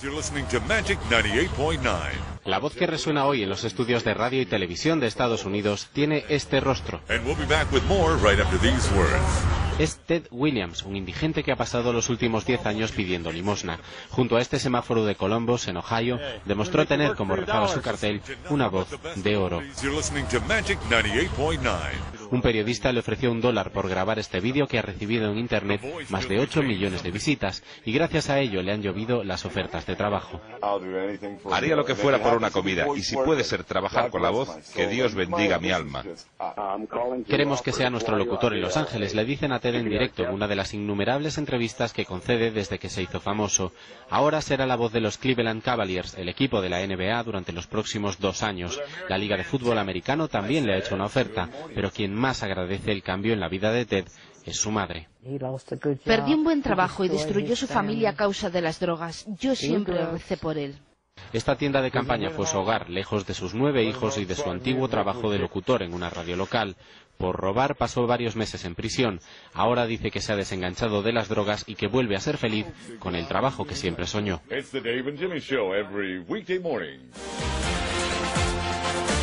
La voz que resuena hoy en los estudios de radio y televisión de Estados Unidos tiene este rostro. Es Ted Williams, un indigente que ha pasado los últimos 10 años pidiendo limosna. Junto a este semáforo de Columbus, en Ohio, demostró tener, como rezaba su cartel, una voz de oro. Un periodista le ofreció $1 por grabar este vídeo que ha recibido en Internet más de 8 millones de visitas y gracias a ello le han llovido las ofertas de trabajo. Haría lo que fuera por una comida y si puede ser trabajar con la voz, que Dios bendiga mi alma. Queremos que sea nuestro locutor en Los Ángeles, le dicen a Ted en directo en una de las innumerables entrevistas que concede desde que se hizo famoso. Ahora será la voz de los Cleveland Cavaliers, el equipo de la NBA, durante los próximos 2 años. La Liga de Fútbol Americano también le ha hecho una oferta, pero quien más agradece el cambio en la vida de Ted es su madre. Perdió un buen trabajo y destruyó su familia a causa de las drogas. Yo siempre recé por él. Esta tienda de campaña fue su hogar, lejos de sus 9 hijos y de su antiguo trabajo de locutor en una radio local. Por robar pasó varios meses en prisión. Ahora dice que se ha desenganchado de las drogas y que vuelve a ser feliz con el trabajo que siempre soñó.